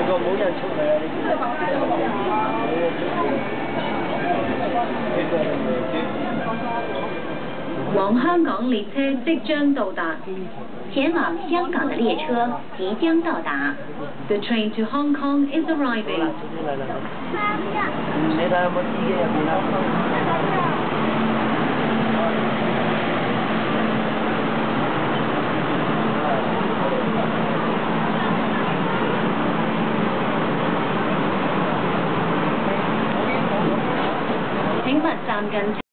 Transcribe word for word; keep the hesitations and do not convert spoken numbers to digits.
個冇人出嚟啊！ 往香港列車即將到達， 前往香港的列車即將到達。 The train to Hong Kong is arriving。 你睇有冇司機入邊啊？ 請勿站近。